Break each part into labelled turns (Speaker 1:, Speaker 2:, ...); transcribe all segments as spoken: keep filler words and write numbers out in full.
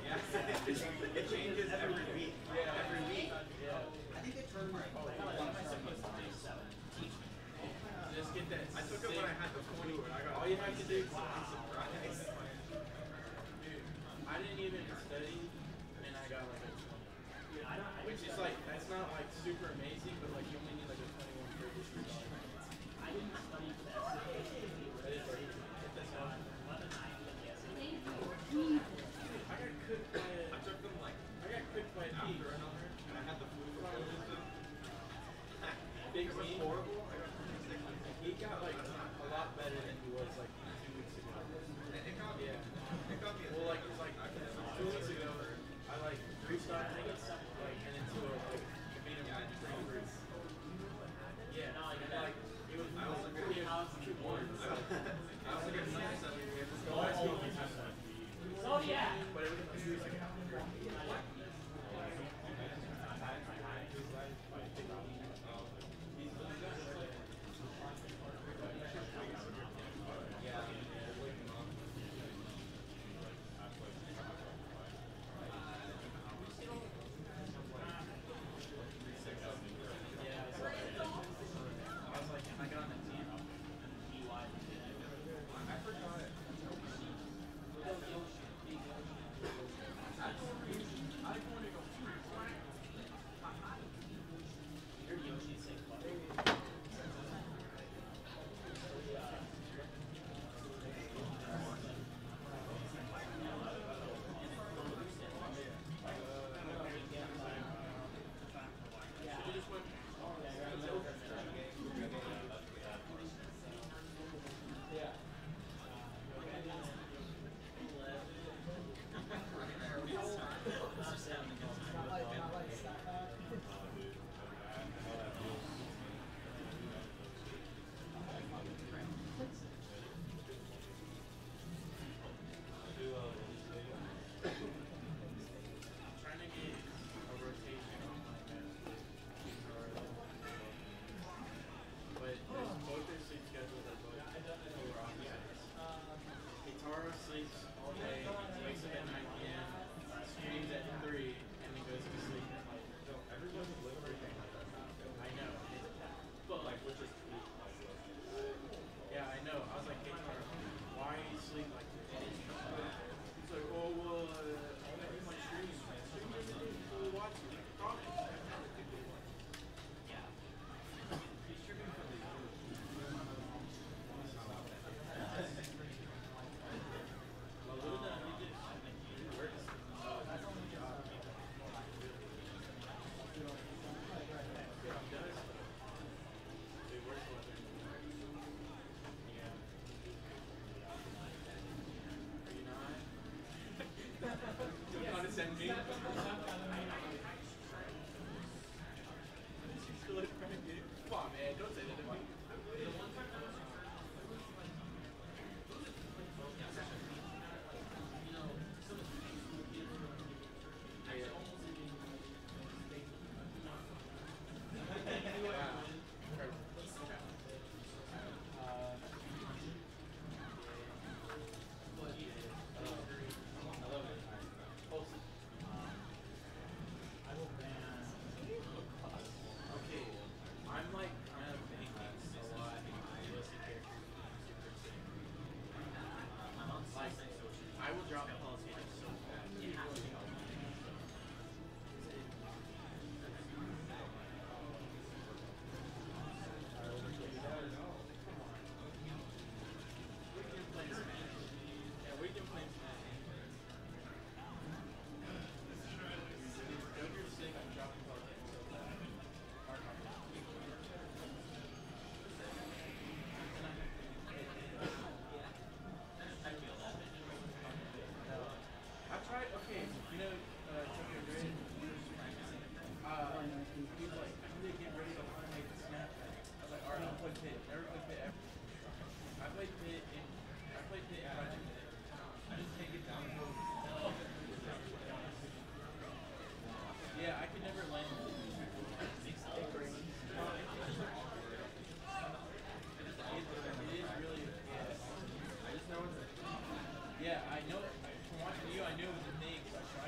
Speaker 1: Yeah. It changes every week. Yeah. Every week. Yeah. I think it turned right. Oh, what am I supposed to do? Teach me. Just get that. I took it when I had the twenty. I got all you have to do is surprise. Dude, I didn't even study, and I got like a twenty. Which is like, that's not like super amazing, but like you only need like a twenty-one for this year. I didn't study for that. That is right. Get this out. I got cooked by a, I took them like, I got cooked by a thief. After another, and I had the flu for COVID. Big was horrible. I got sick. He got like a lot better than he was like two weeks ago. It got me. Yeah. It got me. Well, like it's like two weeks ago, I like restarted like and into a like beat him at three. Yeah. No, like, like it was. I was like, he was two boards. I was like, nice. Oh yeah. But it was like two weeks ago. Send me. Come on, man. Don't say that to me. Yeah, I could never land. Yeah, I know. From watching you, I knew it was a thing, so I tried.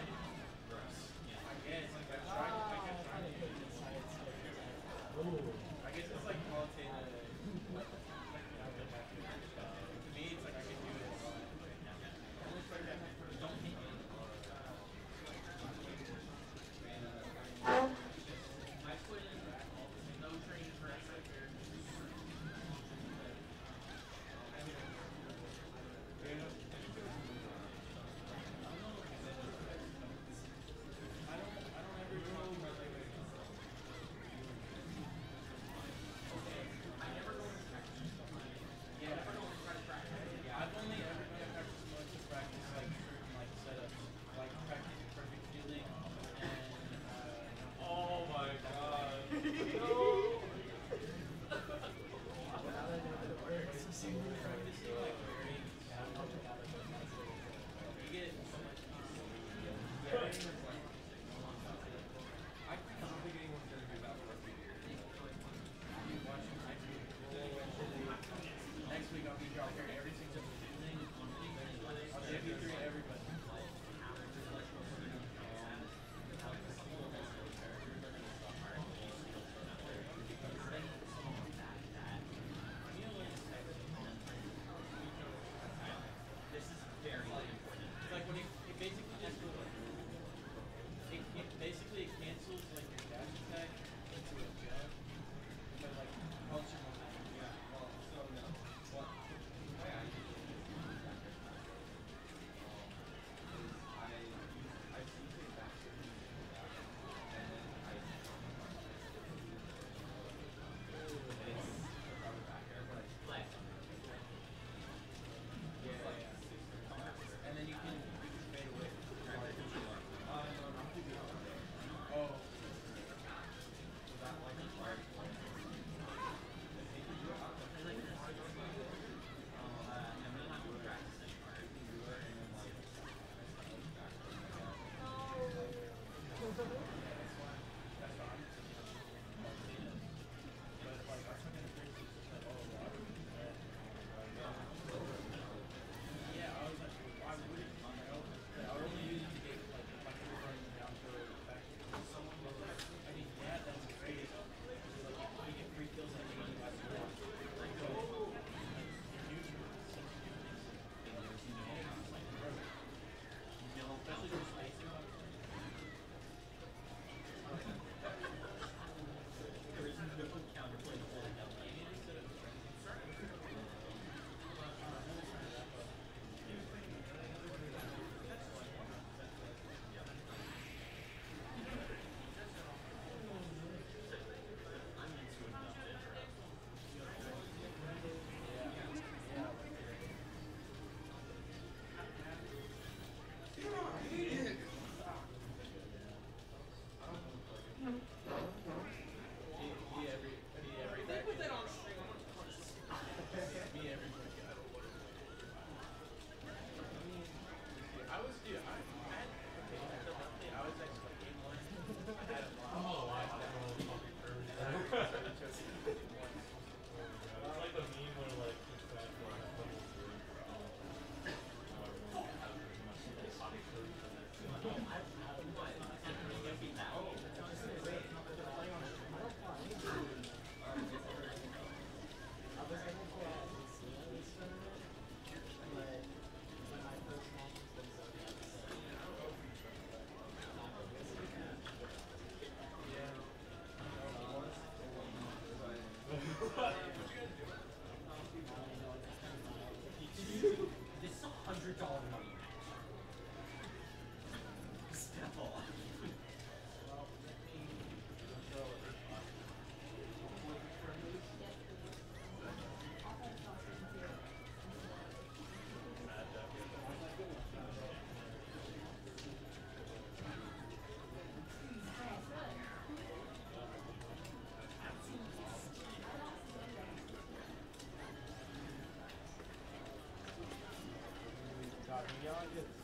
Speaker 1: August